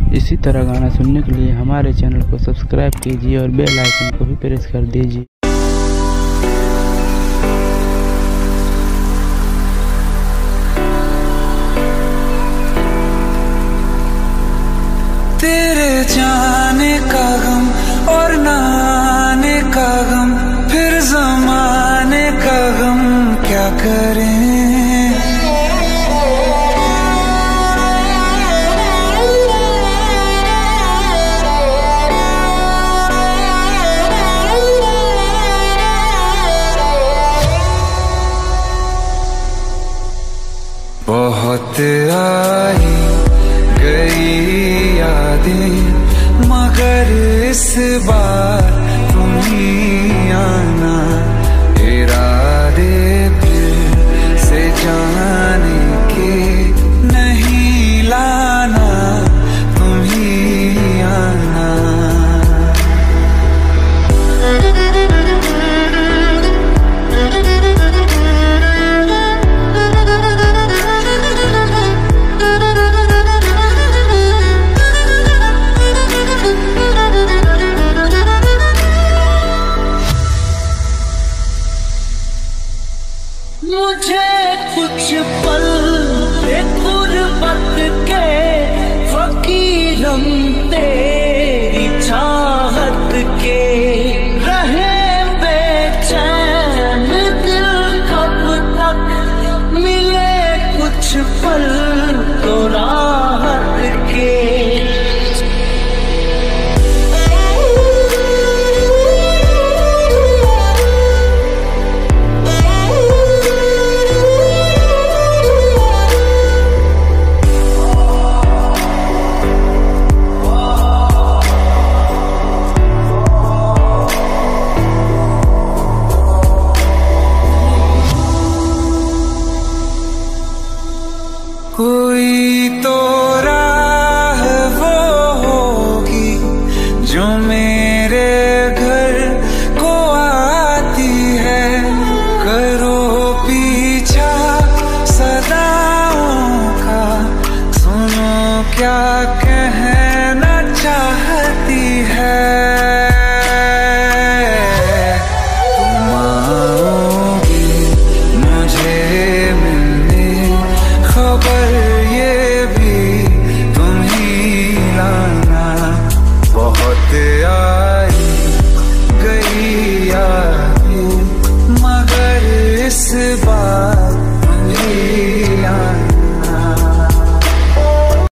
इसी तरह गाना सुनने के लिए हमारे चैनल को सब्सक्राइब कीजिए और बेल आइकन को भी प्रेस कर दीजिए। तेरे जाने का गम और ना आने का गम, फिर ज़माने का गम क्या करें। बहुत आई गई यादें, मगर इस बार तुम ही आना। इरादे फिर से जाने के नहीं लाना, तुम ही आना। मुझे कुछ पल गुर्बत के फकीर हम तेरी चाहत के, रहे बेचैन दिल कब तक, मिले कुछ पल तो राहत के। कोई तो राह वो होगी जो मेरे घर को आती है। करो पीछा सदाओं का, सुनो क्या कहना चाह